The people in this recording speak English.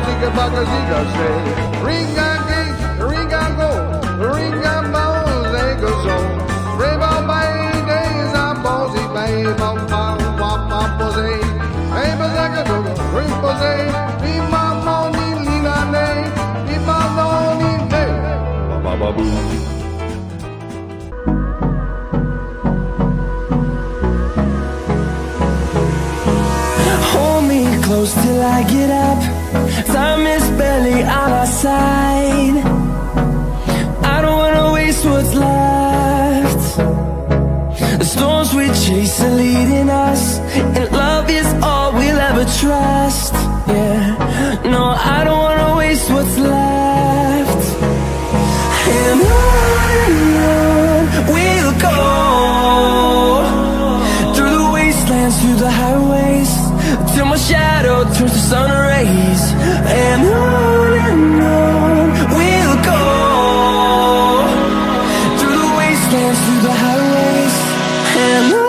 zika baka zika say. Ringa ging, ringa go, ringa bones, they go so. Reba by days, I'm bossy, baby, bum, bum, bum, bum, bossy. Hey, bazaka go, ring bossy. Be my money, lina day. Be my money, day. Ba ba boo. Close till I get up. Time is barely on our side. I don't wanna waste what's left. The storms we chase are leading us, and love is all we'll ever trust. Yeah, no, I don't wanna waste what's left. And on we'll go, through the wastelands, through the highways, till my shadow turns to sun rays. And on we'll go, through the wastelands, through the highways, and on.